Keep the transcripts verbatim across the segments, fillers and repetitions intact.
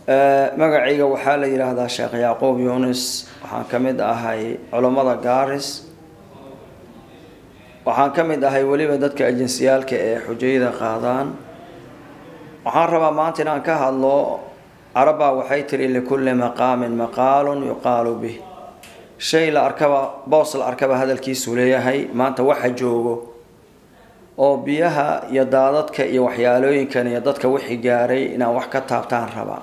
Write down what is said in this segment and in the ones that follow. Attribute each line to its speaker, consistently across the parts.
Speaker 1: magacayga waxaa la yiraahdaa Sheekh Yaqoob Yunus waxaan kamid ahay culimada Gaaris waxaan kamid ahay waliba dadka ajinsiyaalka ee xujayada qaadaan waxaan rabaa maanta inaan ka hadlo araba waxay tiri likulli maqaamin maqaalun yuqaalu bih shay la arkaba boos la arkaba hadalkiisu leeyahay maanta waxa joogo oo biyaha iyo daadadka iyo waxyaalooyinkan iyo dadka wixii gaaray inaan wax ka taabtaan rabaa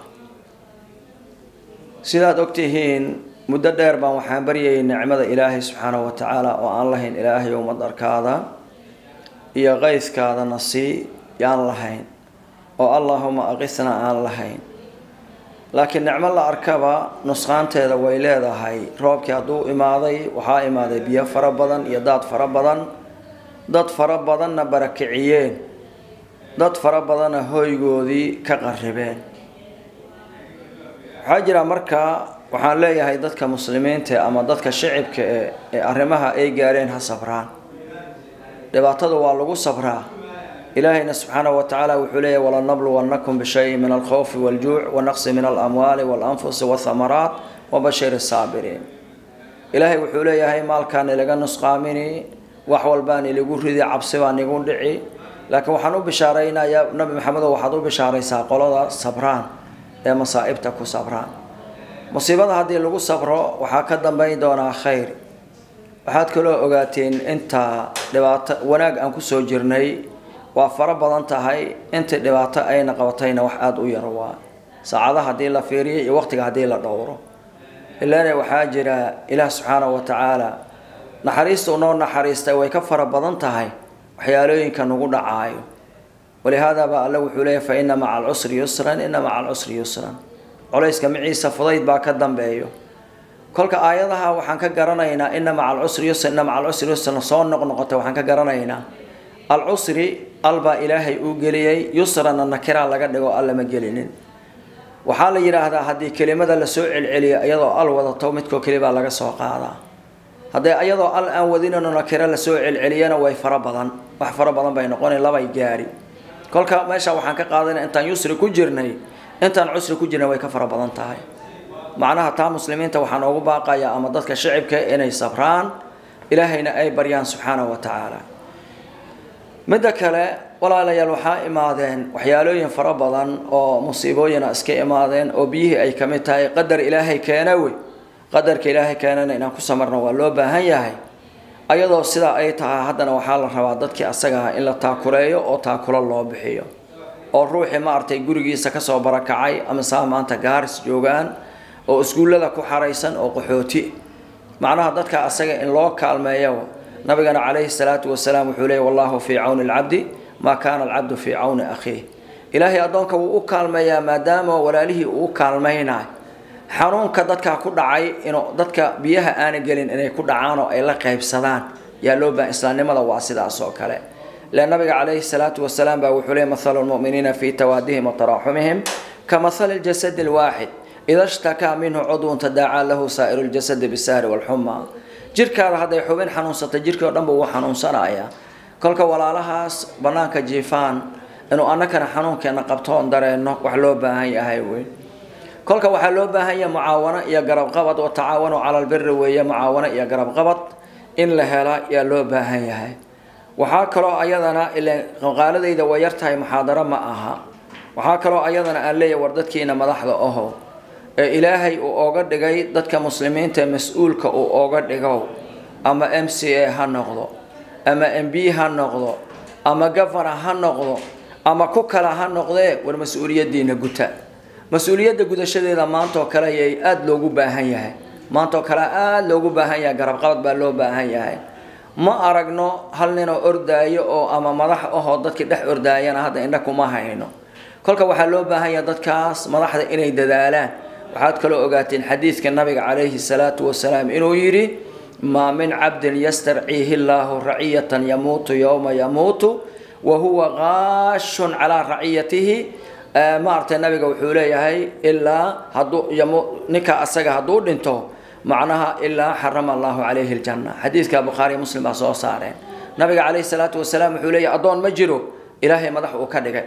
Speaker 1: sidaad ogtihiin muddo dheer baan waxaan baryay nicmada Ilaahay subhanahu wa ta'ala oo aan lahayn Ilaahay oo madarkaada iyo qayskaada nasi yaan lahayn oo Allahumma aqisna aan lahayn laakiin nicmo la arkaba nusqaanteeda way leedahay roobkii haduu imaaday waxa imaaday biyo fara badan iyo daad fara badan dad fara badanna barakiciyeen dad fara badanna hoygoodii ka qarribeen حاجة مركا وحان ليهاي دادك مسلمين أما دادك شعب كأرمها أي جارين هالصبران لبعتدوا والله صبرا إلهنا سبحانه وتعالى وحليه ولا نبلونكم بشيء من الخوف والجوع ونقص من الأموال والأنفس والثمرات وبشر الصابرين إلهي وحليه هاي مال كان لقى نسقاميني وحول باني ليقول ردي عبسوان يقول دعي لكن وحنو بشارينا يا نبي محمد وحضو بشاري ساقولا صبران يا مصائبتك وصبران مصيبة هذه اللي صبره وحكى دمبين دونا خير وحد كله أوقاتين أنت لبعت وناق أنكو سوجرني وفرب أنت هاي أنت لبعت أين قوتين وحد ويروا سعادة هذه اللي فيري وقت هذه اللي دوره إلا أنا وحاجر إلى سبحانه وتعالى نحريست ونور نحريست ويكفر بدنت هاي وحيالين كانوا قد عايو ولهذا بقى الله وحليه فإن مع العسر يسرا إن مع العسر يسرا عليس كمعيسى فضيت بقى كدن بأيو كل كآياتها وحنك جرنينا إن مع العسر يسرا إن مع العسر يسرا صون نقطة وحنك جرنينا العسر قلب إلهي أوجلي يسرا النكرة لقد جو الله مجلين وحال يرى هذا هذه كلمة لسوء العلي أيضا الوضع تومتكو كلمة لقى سوق هذا هذا أيضا الآن وذين النكرة لسوء العلينا ويفربضا وحفربضا بين قوني الله يجاري كل كا ماشى وحنا كقاضين أنت يسر كجرني أنت العسر كجرنا ويكفر بدن تاعي معناها تا مسلمين توحنا وباقا يا أمضتك الشعب كإني صبران إلهينا أي بريان سبحانه وتعالى مدك لا ولا لا يلوحا إمادين وحيالوين فربضن أو مصيبوين أسكي إمادين أو بيه أي كمتاي قدر إلهي كانوي قدر كإلهي كاننا إن كسمرنا ولو بهاي أيضا سيدا أي تها هذا وحال الروادتك أسجها إلا تاكليه أو تاكل الله بحيه أو روحي ما أرتي جورجي سكسو بركعي أم سام أنت جارس جوجان أو سقول لك حريسا أو قحوتي معناها ذاتك أسجها إن الله كلمة يو نبينا عليه الصلاة والسلام حليه والله في عون العبد ما كان العبد في عون أخيه إلهي أدونك وأكلمة يا مدام ولا له أكلمينا حنونك dadka ku dhacay inuu dadka biyaha aan galin inay ku dhacaan oo ay la qaybsadaan yaa loo baahan islaamnimada waa sidaas oo kale la nabiga kaleey salaatu wasalaam baa wuxuu leeyahay mathalul mu'minina fi tawadihim wa tarahumihim kamathal al-jasad al-wahid idha ishtaka minhu 'udwun tadaa'a lahu sa'iru al-jasad bis-sahri wal-humma jirkaada haday xubin xanuunsata jirkii oo dhan buu xanuunsanaya kolka walaalahaas banaanka jiifaan inuu anakana xanuunkeena qabto on dareeno wax loo baahan yahay weey كل كوحلو بها معاونة يا قرب قبض وتعاونوا على البر ويا معاونة يا قرب قبض إن لها يا لو بها هي وحاكروا أيضا إلى قال ذي إذا ويرتها محاضرة معها وحاكروا أيضا قال لي وردتك إن ملاحظة أهو إلهي وأوجد جاي ضدك مسلمين تمسؤول كأوجد جاو أما إم سي هالنقضة أما إم بي هالنقضة أما جفر هالنقضة أما كوكلا هالنقضة والمسؤولية دين جوتا مسؤولية gudashadeeda maanta oo kale ay aad loogu baahan yahay maanta oo kale aad loogu baahan yahay garab qabad baa loo baahan yahay ma aragno hal nin oo ordaayo oo ama madax ah dadka dhex ordaayana hada indha kuma hayno kolka waxa loo baahan yahay dadkaas madaxda inay dadaalaan waxaad kale ogaateen xadiiska nabiga kaleeyhi salaatu wasalaam inuu yiri ma min abdin yastar'ihi Allahu ra'iyatan yamutu yawma yamutu wa huwa ghashun ala ra'iyatihi ما أرتي النبي وحوله هاي إلا هدو يمو نكا أسجى هدو دينتو معناها إلا حرم الله عليه الجنة حديث كبخاري مسلم أصلا صارين النبي عليه الصلاة والسلام وحوله أدون مجرو إلهي مدح وكذا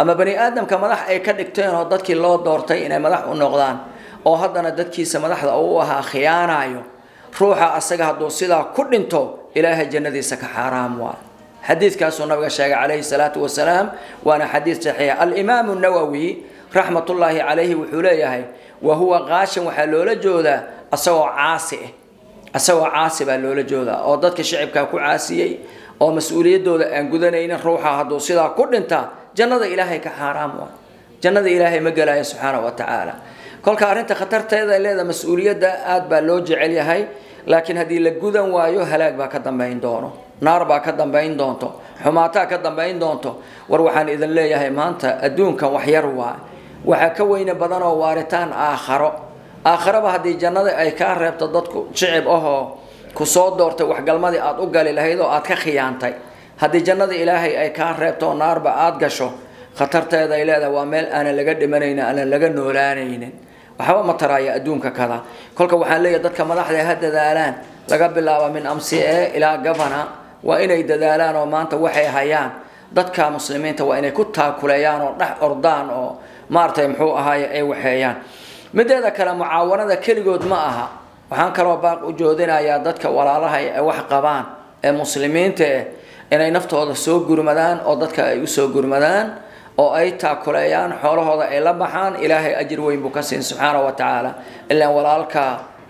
Speaker 1: ama bani aadamka madax ay ka dhigteen oo dadkii loo doortay inay madax u noqdaan oo haddana dadkiisa madaxda uu ahaa khiyaanayo ruuxa asaga hadduu sidaa ku dhinto ilaahay jannadiisa ka xaaraam waa xadiidkaasuu nabiga sheegay calayhi salaatu wasalaam waana xadiid saxiix al-imaam an-nawawi raxmatullaahi calayhi wuxuu leeyahay wa huwa qaashin waxaa loola joodaa asagoo caasi ah asagoo caasi baa loola joodaa oo dadka shacibka ku caasiyey oo mas'uuliyadooda aan gudanaynin ruuxa hadduu sidaa ku dhinta jannada ilaahay ka xaaraam waa jannada ilaahay ma galaayo subxaanahu wa tacaala kolka arrinta khatarteeda leeda mas'uuliyadda aad baa loo jecel yahay laakiin haddii la gudan waayo halaag baa ka dambayn doono naar baa ka dambayn doonto xumaataa ka dambayn doonto war waxaan idin leeyahay maanta adduunkan wax yar waa waxaa ka weyne badan oo waaritaan aakharo aakharaba haddii jannada ay kaa reebto dadku shicib ahoo ku soo doortay waxgalmadii aad u gali lahayd oo aad ka khiyaantay haddii jannada ilaahay ay kaa reebto oo naarba aad gasho khatarteeda ay leedahay waa meel aanan laga dhimanaynin aanan laga noolaanaynin waxba ma taraya adduunka kada kolka waxaan leeyahay dadka madaxda ha dadaalaan laga bilaabo min M C A ilaa governor waa inay dadaalaan oo maanta waxay hayaan dadka muslimiinta waa inay ku taakuleeyaan oo dhex ordaan oo maartay muxuu ahaay ay waxeeyaan mideeda kale mucaawanada kaligood ma aha waxaan kaloo baaq u joodinayaa dadka walaalaha ay wax qabaan ee muslimiinta inay naftooda soo gurmadaan oo dadka ay u soo gurmadaan oo ay taakuleeyaan xoolahooda ay la baxaan ilaahay ajir weyn buu ka siin subxaanahu wa tacaala ilaa walaalka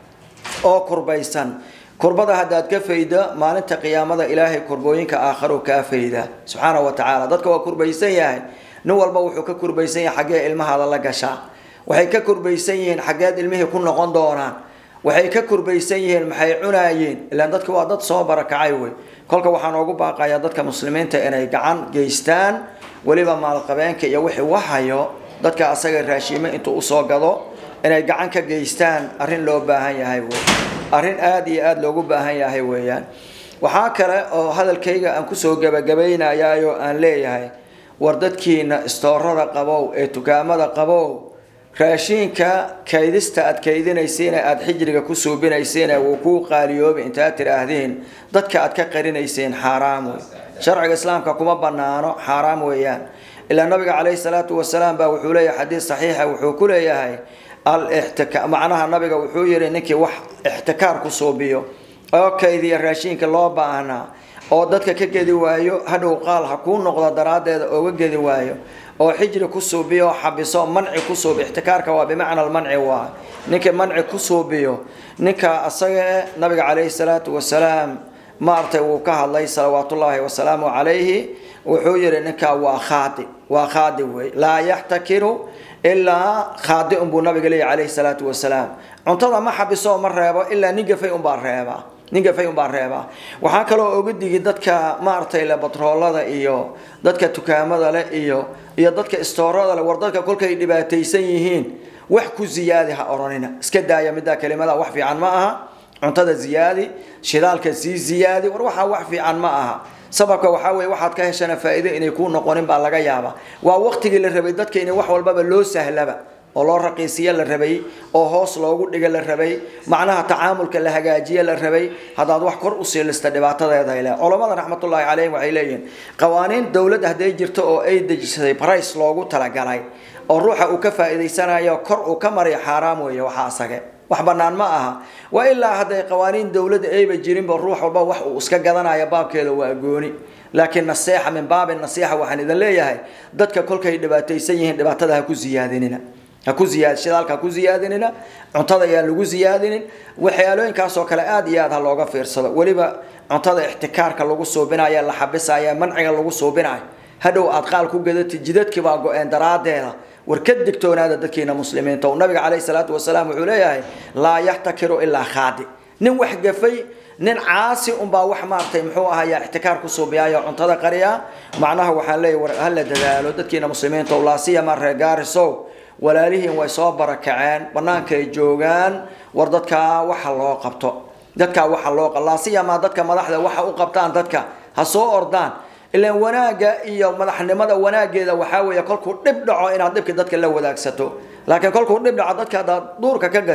Speaker 1: oo kurbaysan kurbada haddaad ka fayda maalinta qiyaamada ilaahay kurbooyinka aakharo kaa fayda subxaanahu wa tacaala dadka waa kurbaysan yahay nin walba wuxuu ka kurbaysan yahay xaggee ilmahaada la gashaa waxay ka kurbaysan yihiin xaggeed ilmihii ku noqon doonaan waxay ka kurbaysan yihiin maxay cunaayeen ilaan dadka waa dad soo barakacay wey kolka waxaan ugu baaqayaa dadka muslimiinta inay gacan geystaan waliba maalqabeenka iyo wixii wahayo dadka asaga raashiimo intuu usoo gado inay gacan ka geystaan arrin loo baahan yahay wey arrin aad iyo aad loogu baahan yahay weeyaan waxaa kale oo hadalkayga aan kusoo gabagabaynayayo aan leeyahay war dadkiina istoorada qabow ee dukaamada qabow raashinka kaydista aad kaydinaysiin aad xijriga ku suubinaysiin oo ku qaaliyoob inta tiraahdeen dadka aad ka qarinayseen xaraam wey sharciga islaamka kuma banaano xaraam weeyaan ila nabiga kaleey salaatu wasalaam baa wuxuu leeyahay xadiis saxiix ah wuxuu ku leeyahay al ihtika macnaha nabiga wuxuu yiri ninkii wax ihtikaar ku suubiyo oo kaydiya raashinka loo baahnaa oo dadka ka gedi waayo hadhow qaal ha ku noqdo daraadeeda oo gedi waayo oo xijri ku suubiyo xabiso manci ku suub ihtikaarka waa bimacna al-manci waa ninka manci ku suubiyo ninka asaga nabiga kaleey salaatu wasalaam maartay uu ka hadlay salawaatullaahi wa salaamu alayhi wuxuu yiri ninka waa khaadi waa khaadi way la yahtakiru illa khaadi umbu nabiga kaleey salaatu wasalaam cuntada ma xabiso ma reebo illa ninka fay umba reeba ninka fay umba reeba waxa kale oo ugu digi dadka maartay la batroolada iyo dadka dukaamada leh iyo iyo dadka istoorada leh war dadka kolkay dhibaataysan yihiin wax ku ziyaadi ha oranina iska daaya midda kelimada wax fiican ma aha cuntada ziyaadi shidaalka si ziyaadi war waxa wax fiican ma aha sababka waxa weey waxaad ka heshana faa'iido inay ku noqonin baa laga yaaba waa waqtigii la rabay dadka inay wax walba loo sahlaba oo loo raqiisiyo la rabay oo hoos loogu dhiga la rabay macnaha tacaamulka la hagaajiyo la rabay hadaad wax kor u siilista dhibaatadeeda ilaa culimada raxmatullaahi calayhim waxay leeyihiin qawaaniin dawlad haday jirto oo ay dejisay price loogu talagalay oo ruuxa uu ka faa'iideysanayo kor uu ka maray xaraam weeyo waxa asaga wax banaan ma aha waa ilaa haday qawaaniin dawlad ayba jirin ba ruux walba wax uu iska gadanayo baabkeeda waa gooni laakiin nasiixa min baab nasiixa waxaan idin leeyahay dadka kolkay dhibaataysan yihiin dhibaatada ha ku ziyaadinina ha ku ziyaad shidaalka ku ziyaadinina cuntada yaa lagu ziyaadinin waxyaalooyinkaas oo kale aad iyo aad ha looga fiirsado waliba cuntada ihtikaarka lagu soobinayo la xabisaya manciga lagu soobinayo hadhow aad qaal ku gadati jidadkii baa go'een daraadeeda warkad digtoonaada dadkeena muslimiinta oo nabiga kaleey salaatu wasalaam wuxuu leeyahay la yahtakiru illa khadi nin wax gafay nin caasi um baa wax maartay muxuu ahayaa ihtikaar ku soobiyayo cuntada qariya macnaha waxaan leeyahay war hal dadaalo dadkeena muslimiinta oo laasiya mar reegaariso walaalihiin way soo barakaceen banaanka ay joogaan war dadka waxa loo qabto dadka waxa loo qalaasiya ma dadka madaxda waxa u qabtaan dadka ha soo ordaan ilaa wanaaga iyo madaxnimada wanaageeda waxa weeye kolku dib dhaco inaad dibka dadka la wadaagsato laakiin kolku dib dhaco dadka duurka ka gasha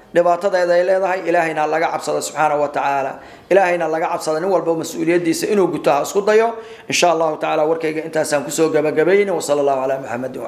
Speaker 1: dhibaatadeeda ay leedahay ilaahayna laga cabsado subxaanahu wa tacaala ilaahayna laga cabsado nin walba mas'uuliyadiisa inuu guto ha isku dayo insha Allah taala warkayga intaasaan ku soo gabagabayna wa sallallahu ala muhammad